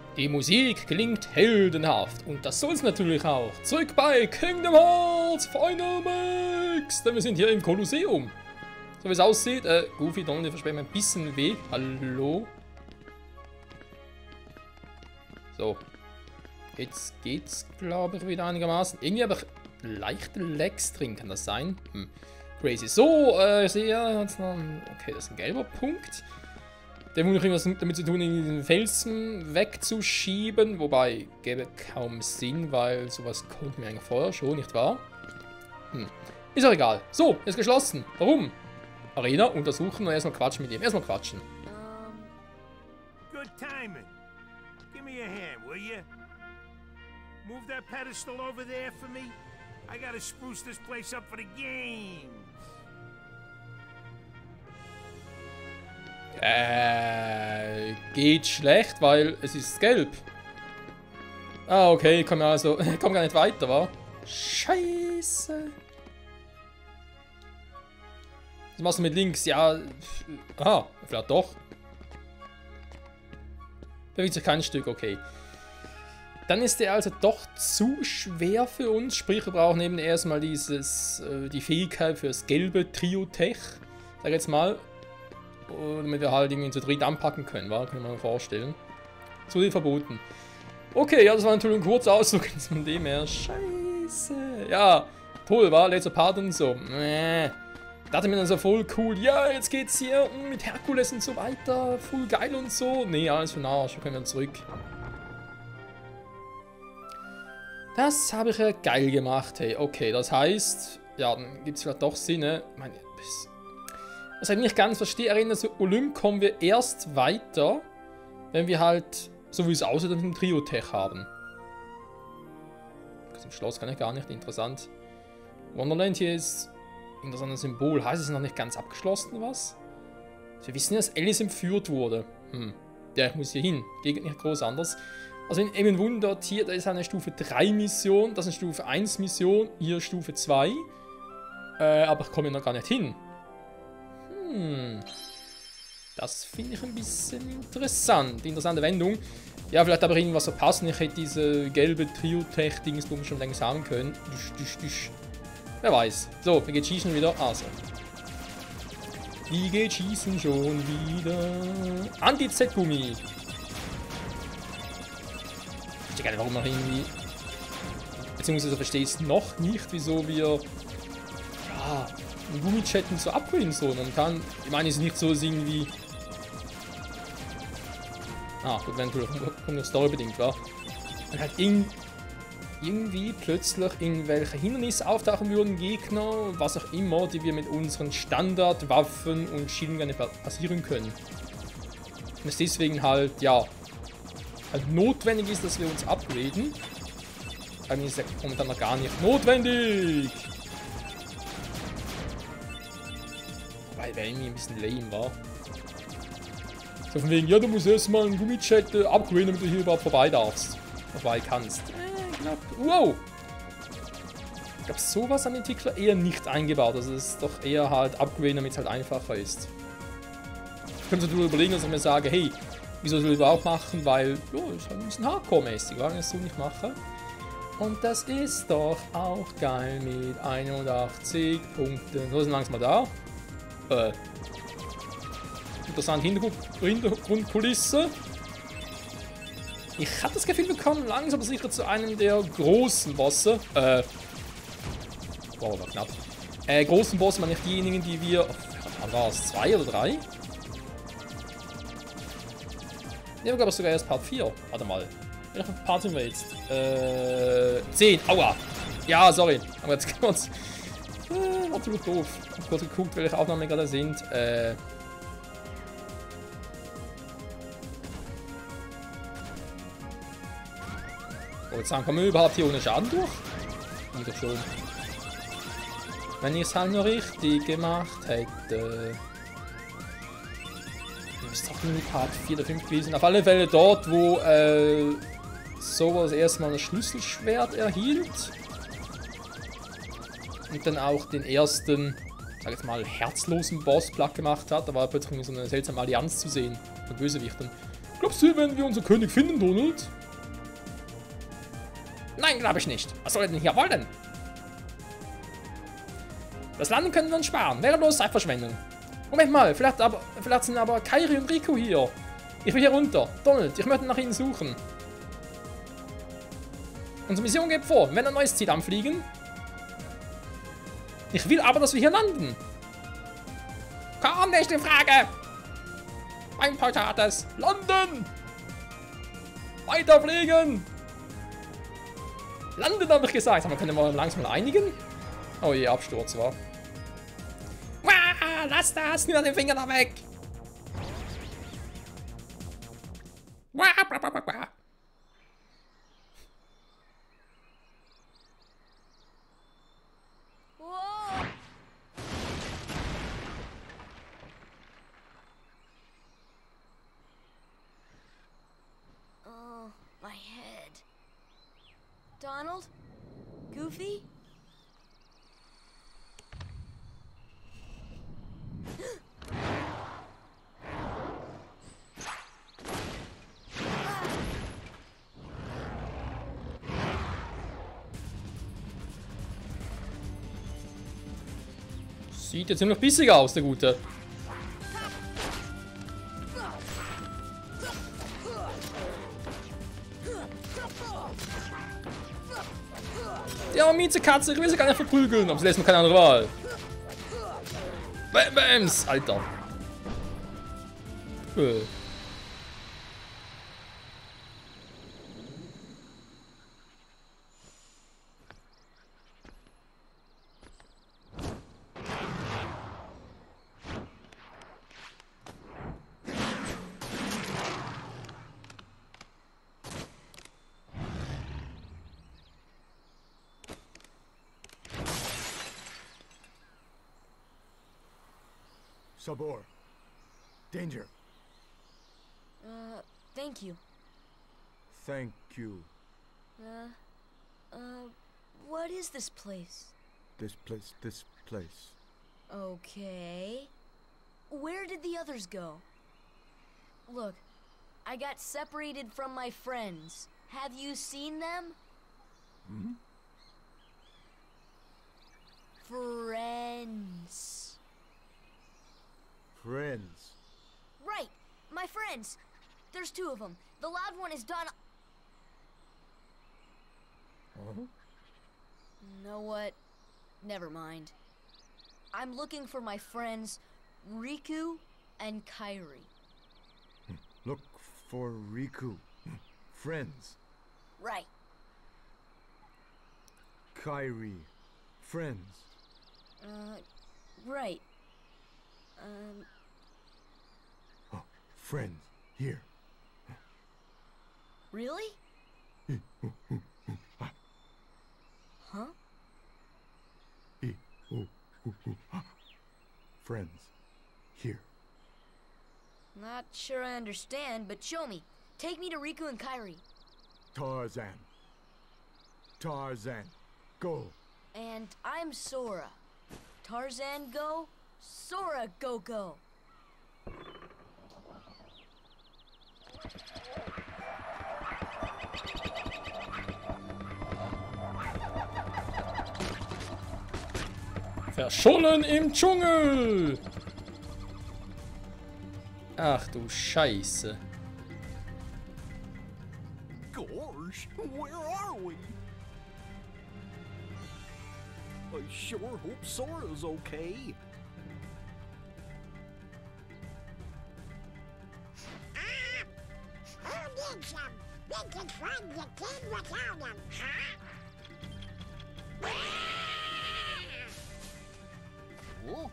Die Musik klingt heldenhaft und das soll es natürlich auch. Zurück bei Kingdom Hearts Final Mix, denn wir sind hier im Kolosseum. So wie es aussieht, Goofy, Donald versprechen mir ein bisschen weh. Hallo? So. Jetzt geht's, glaube ich, wieder einigermaßen. Irgendwie habe ich leichte Lags drin, kann das sein? Crazy. So, ich sehe, okay, das ist ein gelber Punkt. Der muss noch irgendwas damit zu tun, den Felsen wegzuschieben. Wobei, gäbe kaum Sinn, weil sowas konnten wir eigentlich vorher schon, nicht wahr? Ist auch egal. So, ist geschlossen. Warum? Arena untersuchen und erstmal quatschen mit ihm. Erstmal quatschen. Good timing. Give me a hand, will you? Move that pedestal over there for me. I gotta spruce this place up for the games. Geht schlecht, weil es ist gelb. Ah, okay, komm also, komm gar nicht weiter, wa? Scheiße. Was machst du mit links? Ja, aha, vielleicht doch. Bewegt sich kein Stück, okay. Dann ist der also doch zu schwer für uns. Sprich, wir brauchen eben erstmal die Fähigkeit für das gelbe Trio-Tech. Sag jetzt mal. Damit wir halt irgendwie zu dritt anpacken können, wa? Können wir mal vorstellen. Zu viel verboten. Okay, ja, das war natürlich ein kurzer Ausdruck von dem her. Scheiße. Ja, toll, war letzter Part und so. Dachte mir dann so voll cool. Ja, jetzt geht's hier mit Herkules und so weiter. Voll geil und so. Nee, alles für den Arsch. Wir können wieder zurück. Das habe ich ja geil gemacht, hey. Okay, das heißt, ja, dann gibt es vielleicht doch Sinn, ne? Ich meine, was ich nicht ganz verstehe, erinnern, so Olymp kommen wir erst weiter, wenn wir halt, so wie es aussieht, ein Trio-Tech haben. Das im Schloss kann ich gar nicht, interessant. Wonderland hier ist ein interessantes Symbol. Heißt es noch nicht ganz abgeschlossen, was? Wir wissen ja, dass Alice entführt wurde. Ja, ich muss hier hin. Geht nicht groß anders. Also in Evan Wundert hier, da ist eine Stufe 3 Mission, das ist eine Stufe 1 Mission, hier Stufe 2. Aber ich komme noch gar nicht hin. Das finde ich ein bisschen interessant. Interessante Wendung. Ja, vielleicht aber irgendwas verpassen. Ich hätte diese gelbe Trio-Tech-Dingsbum schon längst haben können. Wer weiß. So, wie geht Schießen wieder? Also. Wie geht Schießen schon wieder? Anti-Z-Gummi. Ich weiß gar nicht, warum noch irgendwie. Beziehungsweise verstehe ich es noch nicht, wieso wir. Ja. Gummichatten so upgraden so. Man kann. Ich meine, es ist nicht so irgendwie. Gut, wenn du Story bedingt war. Man hat irgendwie plötzlich irgendwelche Hindernisse auftauchen würden, Gegner, was auch immer, die wir mit unseren Standardwaffen und Schilden gar nicht passieren können. Und es deswegen halt, ja, halt notwendig ist, dass wir uns upgraden. Eigentlich ist ja momentan noch gar nicht notwendig. Weil der irgendwie ein bisschen lame war. So von wegen, ja, du musst erstmal einen Gummichat upgraden, damit du hier überhaupt vorbei darfst. Vorbei kannst. Wow! Ich glaube, sowas an Entwickler eher nicht eingebaut. Also es ist doch eher halt upgraden, damit es halt einfacher ist. Ich könnte natürlich überlegen, dass ich mir sage, hey, wieso soll ich überhaupt machen? Weil, ja, das ist halt ein bisschen Hardcore-mäßig, wenn ich es so nicht mache. Und das ist doch auch geil mit 81 Punkten. So, sind langsam mal da. Interessante Hintergrundkulisse. Ich habe das Gefühl, wir kommen langsam sicher zu einem der großen Bosse. Wow, war knapp. Großen Bosse, meine ich diejenigen, die wir. Wann war es? 2 oder 3? Ne, glaube ich sogar erst Part 4. Warte mal. Welcher Part sind wir jetzt? 10. Aua! Ja, sorry. Aber jetzt kurz. War ziemlich doof. Ich habe kurz geguckt, welche Aufnahmen gerade sind. Jetzt sagen, kommen wir überhaupt hier ohne Schaden durch? Wieder schon. Wenn ich es halt noch richtig gemacht hätte. Müsste auch nur Part 4 oder 5 gewesen. Auf alle Fälle dort, wo sowas erstmal ein Schlüsselschwert erhielt. Und dann auch den ersten, sag jetzt mal, herzlosen Boss platt gemacht hat. Da war plötzlich so eine seltsame Allianz zu sehen von Bösewichtern. Glaubst du, wenn wir unseren König finden, Donald? Nein, glaube ich nicht. Was soll er denn hier wollen? Das Landen können wir uns sparen. Wäre bloß Zeitverschwendung. Moment mal, vielleicht sind aber Kairi und Riku hier. Ich will hier runter. Donald, ich möchte nach ihnen suchen. Unsere Mission geht vor. Wir werden ein neues Ziel anfliegen. Ich will aber, dass wir hier landen. Komm, nächste Frage. Mein Patates. Landen. Weiterfliegen. Landen, habe ich gesagt. Aber können wir langsam mal einigen? Oh je, Absturz war. Wah, lass das. Nimm den Finger da weg. Wah, wah, wah, wah. My head. Donald? Goofy? Sieht jetzt ziemlich bissig aus, der Gute. Ja, Miezekatze, ich will sie gar nicht verprügeln, aber sie lässt mir keine andere Wahl. Bams, Alter. Sabor. Danger. Thank you. Thank you. What is this place? This place. Okay. Where did the others go? Look, I got separated from my friends. Have you seen them? Hmm? Friends. Friends. Right, my friends. There's two of them. The loud one is Don. Huh? Know what? Never mind. I'm looking for my friends Riku and Kairi. Look for Riku. Friends. Right. Kairi. Friends. Right. Oh, friends. Here. Really? Huh? Friends. Here. Not sure I understand, but show me. Take me to Riku and Kairi. Tarzan. Tarzan. Go. And I'm Sora. Tarzan go, Sora go go. Verschollen im Dschungel! Ach du Scheiße. Gosh, where are we? I sure hope Sora's okay. Who needs them? We can find the kid without them, huh? Oh.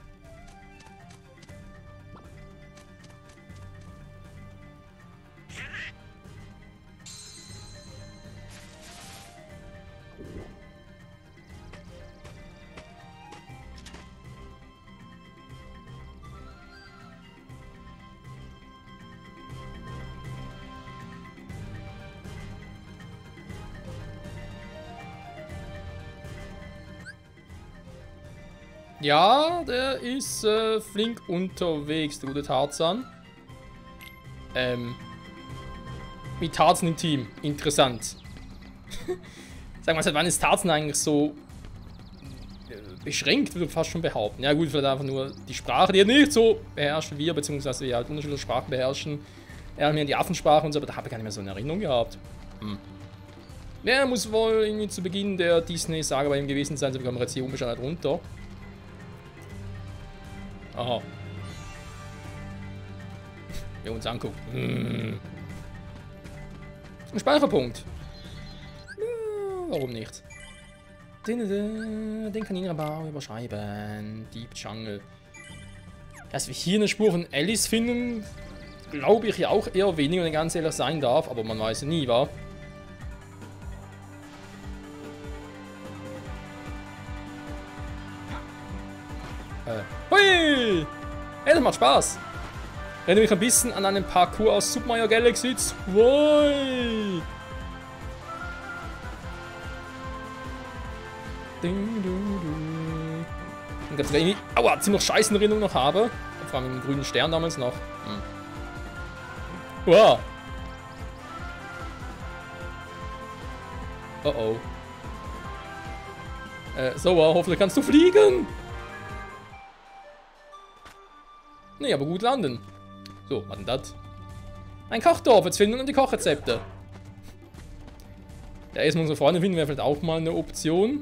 Ja, der ist flink unterwegs, der gute Tarzan. mit Tarzan im Team. Interessant. Sag mal, seit wann ist Tarzan eigentlich so beschränkt, würde ich fast schon behaupten. Ja gut, vielleicht einfach nur die Sprache, die er nicht so beherrscht wie wir, beziehungsweise wir halt unterschiedliche Sprachen beherrschen. Er hat mir die Affensprache und so, aber da habe ich gar nicht mehr so eine Erinnerung gehabt. Ja, muss wohl irgendwie zu Beginn der Disney-Saga bei ihm gewesen sein, so bekommen wir jetzt hier unbeschränkt runter. Aha. Wir uns angucken. Ein Speicherpunkt. Warum nicht? Den Kaninchenbau überschreiben. Deep Jungle. Dass wir hier eine Spur von Alice finden, glaube ich ja auch eher wenig, wenn ich ganz ehrlich sein darf. Aber man weiß ja nie, wa? Hui! Hey, das macht Spaß. Erinnere mich ein bisschen an einen Parcours aus Super Mario Galaxy 2. Und ganz irgendwie, aua, ziemlich scheiße in Erinnerung noch habe. Vor allem mit dem grünen Stern damals noch. Wow. Oh oh. So, hoffentlich kannst du fliegen. Nee, aber gut landen. So, was denn das? Ein Kochdorf, jetzt finden wir die Kochrezepte. Ja, erstmal unsere Freunde finden wäre vielleicht auch mal eine Option.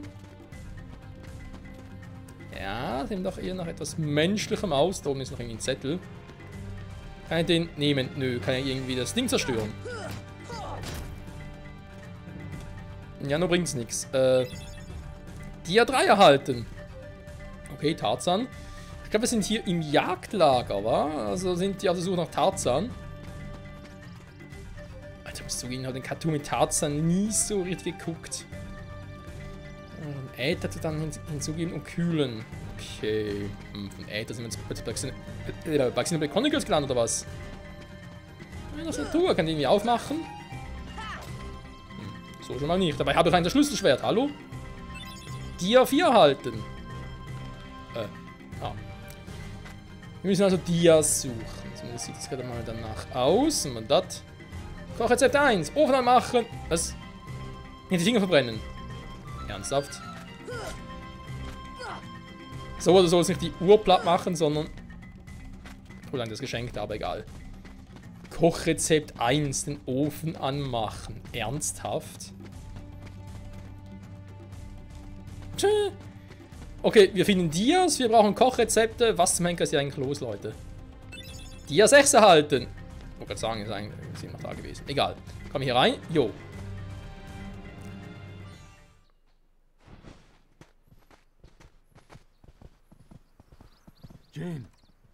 Ja, sehen doch eher nach etwas Menschlichem aus. Da oben ist noch irgendwie ein Zettel. Kann ich den nehmen? Nö, kann ich irgendwie das Ding zerstören? Ja, nur bringt's nichts. Dia 3 erhalten. Okay, Tarzan. Ich glaube, wir sind hier im Jagdlager, wa? Also sind die auf der Suche nach Tarzan. Alter, ich muss zugeben, ich habe den Cartoon mit Tarzan nie so richtig geguckt. Äther dann hinzugeben und kühlen. Okay. Von Äther sind wir jetzt bei Xenoblade Chronicles gelandet, oder was? Ja, das ist eine Truhe. Kann die irgendwie aufmachen? So schon mal nicht. Dabei habe ich ein Schlüsselschwert. Hallo? Dia 4 halten. Wir müssen also Dias suchen. Zumindest sieht es gerade mal danach aus. Und man das. Kochrezept 1. Ofen anmachen. Was? Nicht die Finger verbrennen. Ernsthaft? So oder so ist nicht die Uhr platt machen, sondern... Wo lang das geschenkt, aber egal. Kochrezept 1. Den Ofen anmachen. Ernsthaft? Tschö. Okay, wir finden Dias, wir brauchen Kochrezepte. Was zum Henker ist hier eigentlich los, Leute? Dia 6 erhalten. Ich wollte gerade sagen, ist eigentlich noch da gewesen. Egal. Komm hier rein. Jo. Jane.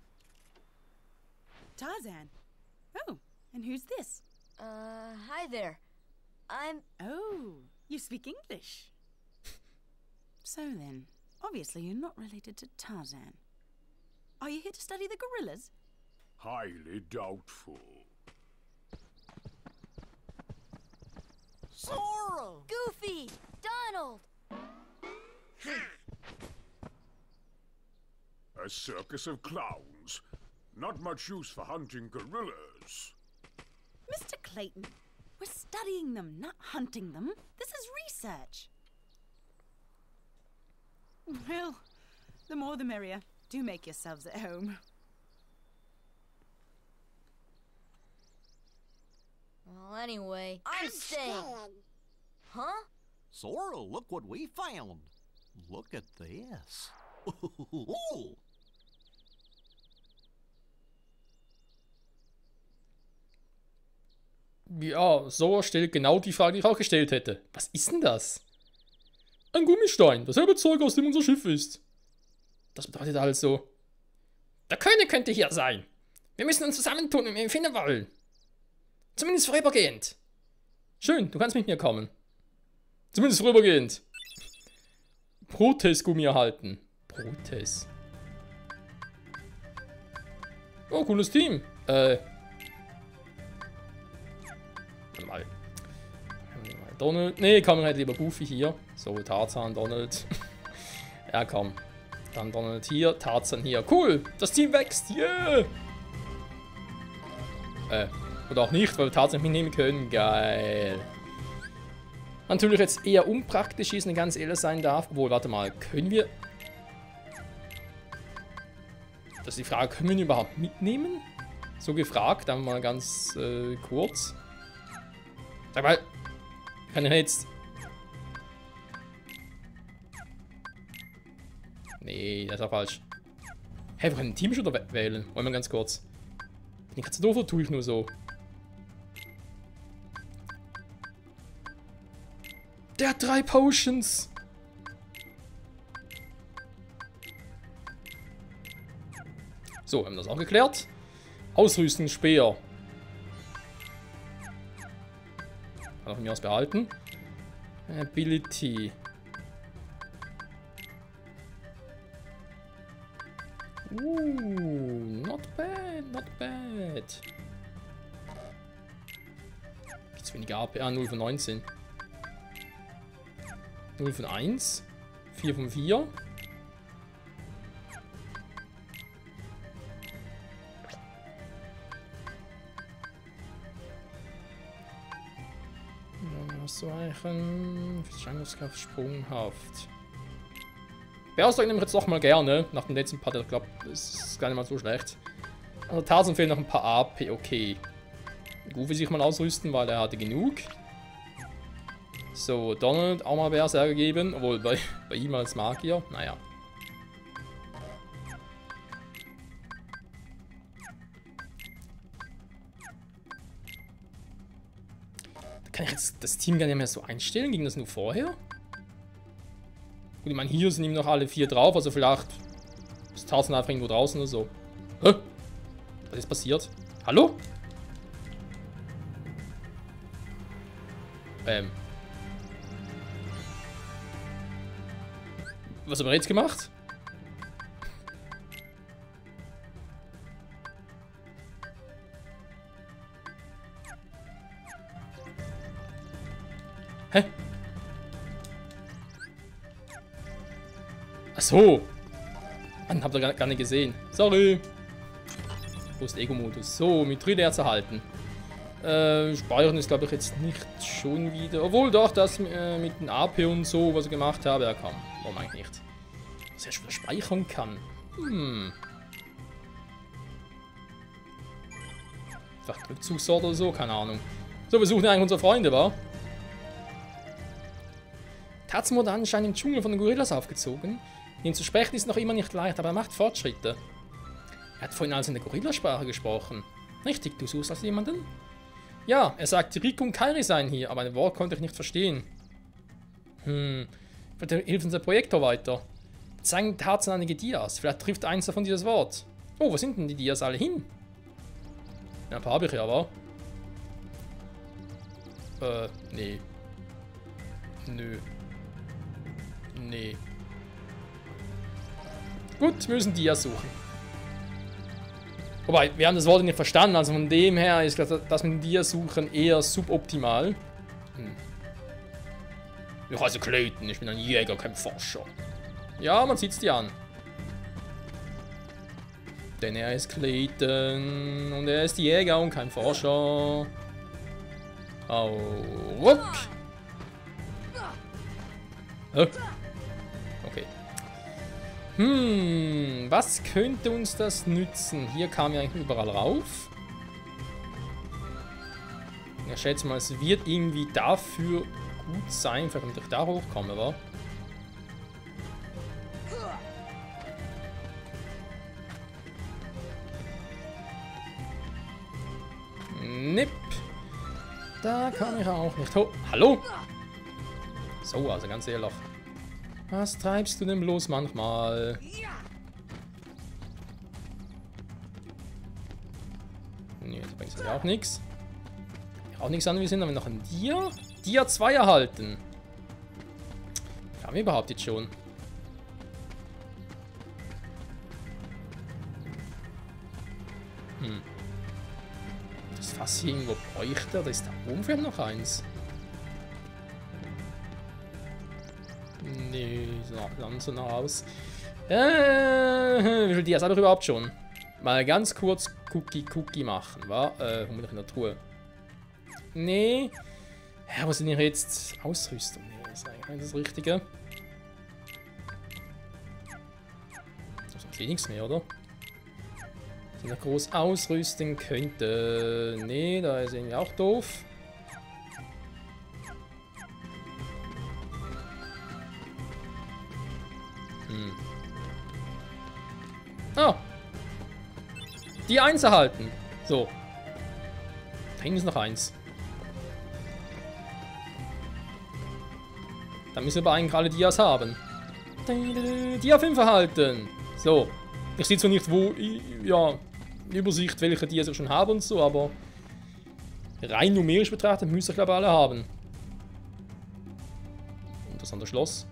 Tarzan. Oh, and who's this? Hi there. I'm... Oh, you speak English. So then, obviously you're not related to Tarzan. Are you here to study the gorillas? Highly doubtful. Sora! Goofy! Donald! A circus of clowns. Not much use for hunting gorillas. Mr. Clayton, we're studying them, not hunting them. This is research. Well, the more the merrier. Do make yourselves at home. Well, anyway, I'm staying. Huh? Sora, look what we found. Look at this. Ja, Sora stellt genau die Frage, die ich auch gestellt hätte. Was ist denn das? Ein Gummistein, dasselbe Zeug, aus dem unser Schiff ist. Das bedeutet also... Der König könnte hier sein. Wir müssen uns zusammentun, wenn wir ihn finden wollen. Zumindest vorübergehend. Schön, du kannst mit mir kommen. Zumindest vorübergehend. Protes-Gummi erhalten. Protes. Oh, cooles Team. Mal. Donald. Nee, komm, halt lieber Goofy hier. So, Tarzan, Donald. Ja, komm. Dann Donald hier, Tarzan hier. Cool, das Team wächst. Yeah! Oder auch nicht, weil wir tatsächlich mitnehmen können. Geil. Natürlich jetzt eher unpraktisch ist, wenn ich ganz ehrlich sein darf. Obwohl, warte mal, können wir... Das ist die Frage, können wir ihn überhaupt mitnehmen? So gefragt, dann mal ganz kurz. Sag mal, kann ich jetzt... Nee, das ist auch falsch. Hä, wir können ein Teamshooter wählen. Wollen wir ganz kurz. Bin ich gerade so doof oder tue ich nur so? Der hat 3 Potions. So, haben wir das auch geklärt. Ausrüsten, Speer. Kann auch von mir aus behalten. Ability. Not bad, not bad. Gibt's weniger AP? Ah, 0 von 19. 0 von 1. 4 von 4. Ausweichen. Verschränkungskraft sprunghaft. Berserk nehme ich jetzt doch mal gerne. Nach dem letzten Part, ich glaube, das ist gar nicht mal so schlecht. Also Tarzan fehlen noch ein paar AP, okay. Goofy sich mal ausrüsten, weil er hatte genug. So, Donald auch mal Berserker geben, obwohl bei ihm als Magier, naja. Da kann ich jetzt das Team gar nicht mehr so einstellen, ging das nur vorher? Gut, ich meine, hier sind ihm noch alle 4 drauf, also vielleicht ist Tarzan einfach irgendwo draußen oder so. Hä? Was ist passiert? Hallo? Was haben wir jetzt gemacht? Hä? Ach so. Mann, habt ihr gar nicht gesehen. Sorry. Wo ist Ego-Modus? So, Mithriderz erhalten. Speichern ist, glaube ich, jetzt nicht schon wieder. Obwohl doch, das mit dem AP und so, was ich gemacht habe, ja komm. Warum eigentlich nicht? Dass er schon wieder speichern kann. Vielleicht Rückzugsort oder so, keine Ahnung. So, wir suchen eigentlich unsere Freunde, wa? Tarzan wurde anscheinend im Dschungel von den Gorillas aufgezogen. Ihn zu sprechen ist noch immer nicht leicht, aber er macht Fortschritte. Er hat vorhin also in der Gorillasprache gesprochen. Richtig, du suchst also jemanden? Ja, er sagt, Rico und Kairi seien hier, aber ein Wort konnte ich nicht verstehen. Vielleicht hilft unser Projektor weiter. Zeigen Tarzan einige Dias. Vielleicht trifft eins davon dieses Wort. Oh, wo sind denn die Dias alle hin? Ja, ein paar habe ich ja, aber. Nee. Nö. Nee. Gut, wir müssen Dias suchen. Wobei, wir haben das Wort nicht verstanden, also von dem her ist das mit Dias suchen eher suboptimal. Ich heiße Clayton, ich bin ein Jäger, kein Forscher. Ja, man sieht's dir an. Denn er ist Clayton und er ist Jäger und kein Forscher. Au, ruck! Okay. Was könnte uns das nützen? Hier kam ja eigentlich überall rauf. Ich schätze mal, es wird irgendwie dafür gut sein, vielleicht damit ich da hochkomme, wa? Nipp. Da kann ich auch nicht hoch. Hallo? So, also ganz ehrlich. Was treibst du denn bloß manchmal? Nee, das bringt ja auch nichts. Auch nichts an, wir sind aber noch ein Dia. Dia 2 erhalten. Haben wir überhaupt jetzt schon? Das Fass hier irgendwo bräuchte, da ist da oben vielleicht noch eins. Nee, so nah aus. Wie viel Dias habe ich überhaupt schon? mal ganz kurz Cookie machen, wa? Haben wir noch in der Truhe? Nee. Ja, was sind hier jetzt? Ausrüstung. Nee, das ist eigentlich das Richtige. Das ist nichts mehr, oder? Die noch groß ausrüsten könnte. Nee, da ist irgendwie auch doof. Ah. Die 1 erhalten. So. Da hinten ist noch 1. Da müssen wir eigentlich alle Dias haben. Dia 5 erhalten. So. Ich sehe zwar nicht, wo, ja, Übersicht, welche Dias ich schon habe und so, aber rein numerisch betrachtet müsste ich, glaube ich, alle haben. Interessantes Schloss.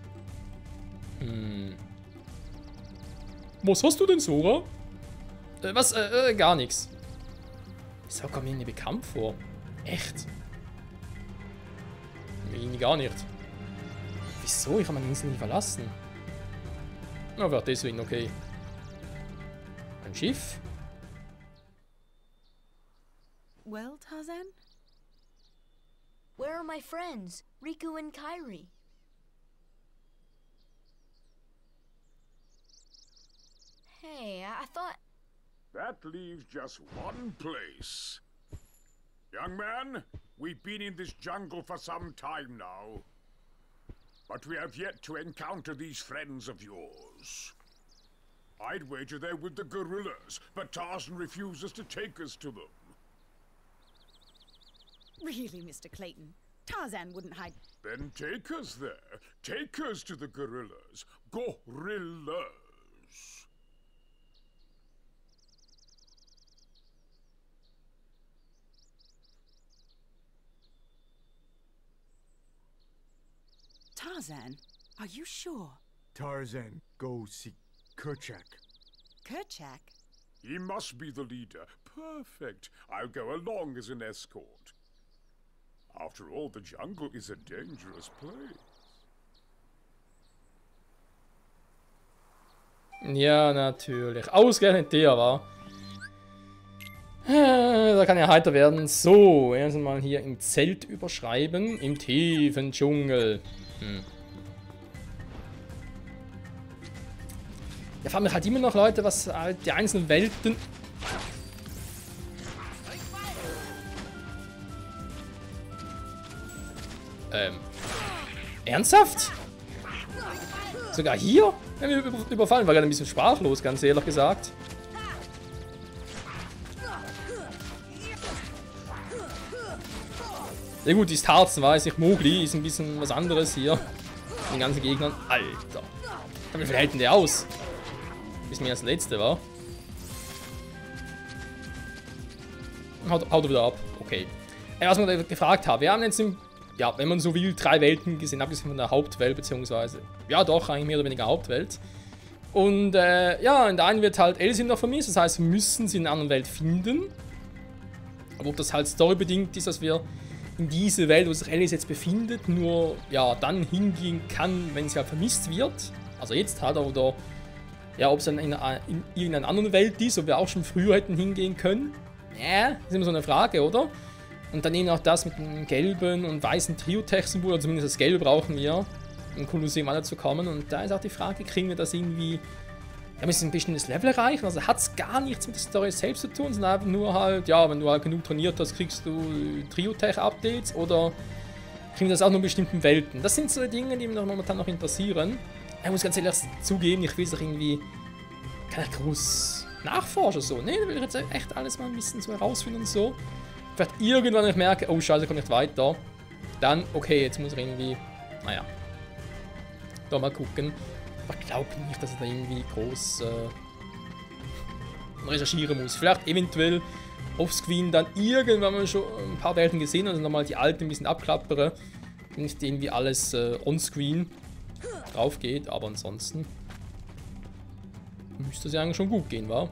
Was hast du denn, Sora? Was? Gar nichts. Wieso kommt mir nicht bekannt vor? Echt? Mir gar nicht. Wieso? Ich habe meine Insel nie verlassen. Aber deswegen okay. Ein Schiff? Well, Tarzan? Where are my friends, Riku and Kairi? Hey, I thought... That leaves just one place. Young man, we've been in this jungle for some time now. But we have yet to encounter these friends of yours. I'd wager they're with the gorillas, but Tarzan refuses to take us to them. Really, Mr. Clayton? Tarzan wouldn't hide... Then take us there. Take us to the gorillas. Gorillas. Tarzan, are you sure? Tarzan, go see Kerchak. Kerchak? He must be the leader. Perfect. I'll go along as an escort. After all, the jungle is a dangerous place. Ja, natürlich. Ausgerechnet der war. Da kann ja heiter werden. So, erst mal hier im Zelt überschreiben. Im tiefen Dschungel. Ja, vor allem halt immer noch Leute, was halt die einzelnen Welten... Ernsthaft? Sogar hier? Ja, wir überfallen, war gerade ein bisschen sprachlos, ganz ehrlich gesagt. Ja gut, ist Tarzen, weiß ich. Mowgli ist ein bisschen was anderes hier. Den ganzen Gegnern. Alter. Wie viel hält denn der aus? Bis mir das letzte war. Haut er wieder ab. Okay. Was man gefragt habe. Wir haben jetzt im, ja, wenn man so will, 3 Welten gesehen, abgesehen von der Hauptwelt, beziehungsweise, ja doch, eigentlich mehr oder weniger Hauptwelt. Und ja, in der einen wird halt Elsie noch vermisst, das heißt, wir müssen sie in einer anderen Welt finden. Aber ob das halt storybedingt ist, dass wir in diese Welt, wo sich Alice jetzt befindet, nur ja dann hingehen kann, wenn sie halt vermisst wird. Also jetzt halt, oder ja, ob es dann in irgendeiner anderen Welt ist, ob wir auch schon früher hätten hingehen können. Ja, das ist immer so eine Frage, oder? Und dann eben auch das mit dem gelben und weißen Trio-Tech-Symbol, oder zumindest das Gelbe brauchen wir, im Kolosseum weiterzukommen. Und da ist auch die Frage, kriegen wir das irgendwie... Ja, müssen ein bestimmtes Level erreichen, also hat es gar nichts mit der Story selbst zu tun, sondern einfach nur halt, ja, wenn du halt genug trainiert hast, kriegst du Trio-Tech-Updates oder kriegen wir das auch nur in bestimmten Welten. Das sind so Dinge, die mich momentan noch interessieren. Ich muss ganz ehrlich zugeben, ich will es doch irgendwie kein groß nachforschen, so. Ne, da will ich jetzt echt alles mal ein bisschen so herausfinden und so. Vielleicht irgendwann, wenn ich merke, oh scheiße, ich komme nicht weiter, dann, okay, jetzt muss ich irgendwie, naja, da mal gucken. Ich glaube nicht, dass ich da irgendwie groß recherchieren muss. Vielleicht eventuell offscreen dann irgendwann mal schon ein paar Welten gesehen und also nochmal die alten ein bisschen abklappere. Nicht irgendwie alles onscreen drauf geht, aber ansonsten müsste es ja eigentlich schon gut gehen, wa?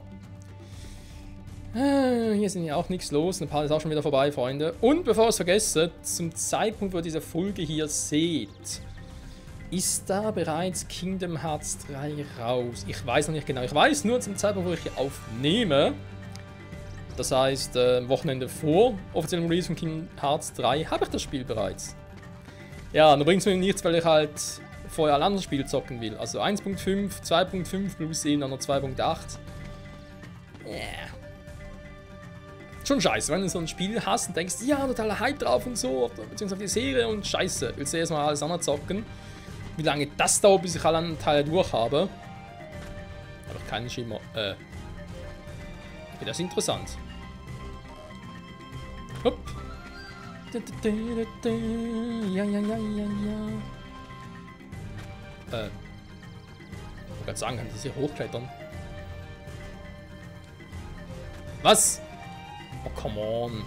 Hier sind ja auch nichts los. Ein paar ist auch schon wieder vorbei, Freunde. Und bevor ich es vergesse, zum Zeitpunkt, wo ihr diese Folge hier seht, Ist da bereits Kingdom Hearts 3 raus? Ich weiß noch nicht genau. Ich weiß nur zum Zeitpunkt, wo ich hier aufnehme. Das heißt, Wochenende vor offiziellem Release von Kingdom Hearts 3 habe ich das Spiel bereits. Ja, dann bringt es mir nichts, weil ich halt vorher ein anderes Spiel zocken will. Also 1.5, 2.5 plus eben noch 2.8. Yeah. Schon scheiße, wenn du so ein Spiel hast und denkst, ja, totaler Hype drauf und so, beziehungsweise auf die Serie und scheiße, willst du erstmal alles andere zocken. Wie lange das dauert, bis ich alle anderen Teile durch habe. Habe ich keinen Schimmer. Okay, das ist interessant. Hopp. Ja. Ich wollte gerade sagen, kann ich das hier hochklettern? Was? Oh, come on.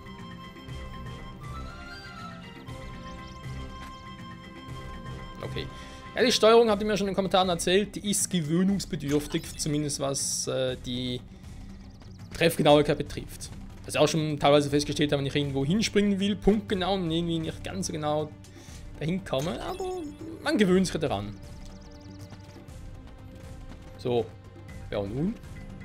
Okay. Ja, die Steuerung, habt ihr mir schon in den Kommentaren erzählt, die ist gewöhnungsbedürftig, zumindest was die Treffgenauigkeit betrifft. Was ich auch schon teilweise festgestellt habe, wenn ich irgendwo hinspringen will, punktgenau und irgendwie nicht ganz so genau dahin komme, aber man gewöhnt sich daran. So, ja und nun?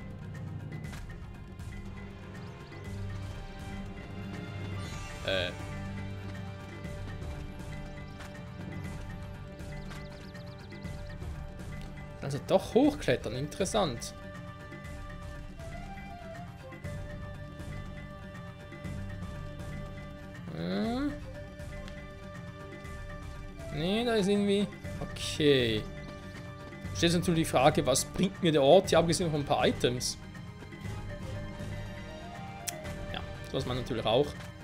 Also doch hochklettern, interessant. Nee, da ist irgendwie... Okay. Stellt sich natürlich die Frage, was bringt mir der Ort, hier abgesehen von ein paar Items. Ja, das weiß man natürlich auch.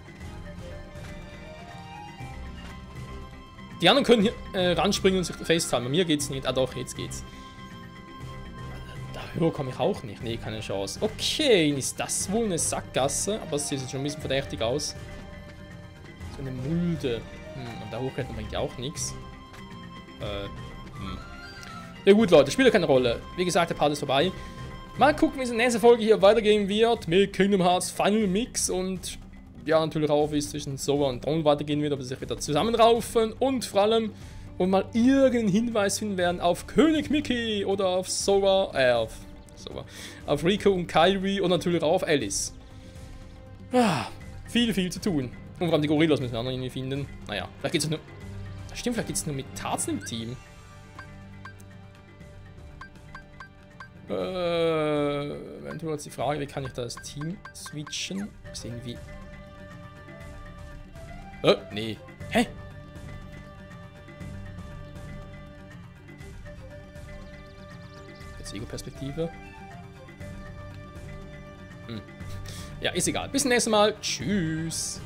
Die anderen können hier ranspringen und sich festhalten. Bei mir geht's nicht. Ah doch, jetzt geht's. Da höher komme ich auch nicht. Nee, keine Chance. Okay, ist das wohl eine Sackgasse? Aber es sieht jetzt schon ein bisschen verdächtig aus. So eine Mulde. Und da hochklettern bringt ja auch nichts. Ja gut, Leute, spielt ja keine Rolle. Wie gesagt, der Part ist vorbei. Mal gucken, wie es in der nächsten Folge hier weitergehen wird. Mit Kingdom Hearts Final Mix und... ja, natürlich auch, wie es zwischen Sova und Dawn weitergehen wird, ob sie sich wieder zusammenraufen und vor allem, wo mal irgendeinen Hinweis finden werden auf König Mickey oder auf Sova, auf Rico und Kairi und natürlich auch auf Alice. Viel zu tun. Und vor allem die Gorillas müssen wir auch noch irgendwie finden. Naja, vielleicht geht es nur... Stimmt, vielleicht geht es nur mit Tarzan im Team. Eventuell jetzt die Frage, wie kann ich das Team switchen? Ist irgendwie... nee. Hä? Jetzt Ego-Perspektive. Ja, ist egal. Bis zum nächsten Mal. Tschüss.